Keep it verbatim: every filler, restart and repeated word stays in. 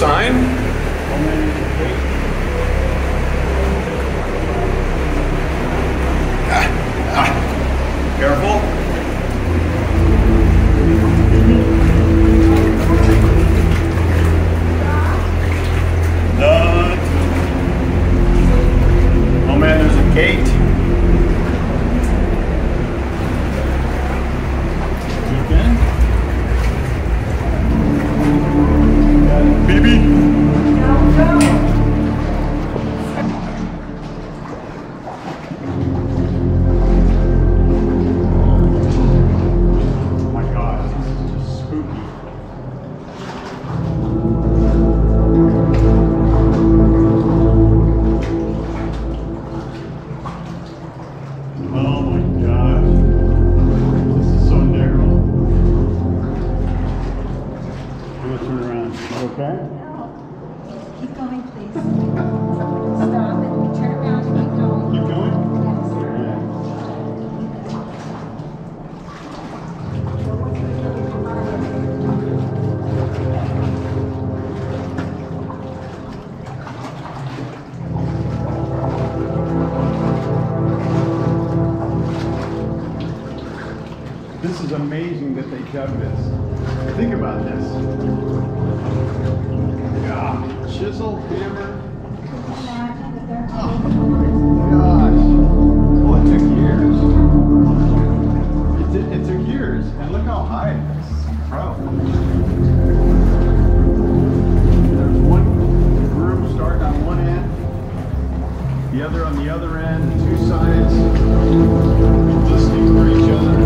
sign. Ah, ah. Careful. Nut. Oh man, there's a gate. Baby. Oh my God, this is just spooky. Oh my God, this is so narrow. I'm gonna turn around. Okay? Keep going, please. Stop and turn around and keep going. Keep going? Yes. Yeah. This is amazing that they dug this. Think about this. Yeah. Chisel, hammer. Imagine that they're Oh my gosh. Oh, it took years. It, did, it took years. And look how high it is. Bro. There's one group starting on one end, the other on the other end, two sides, listening for each other.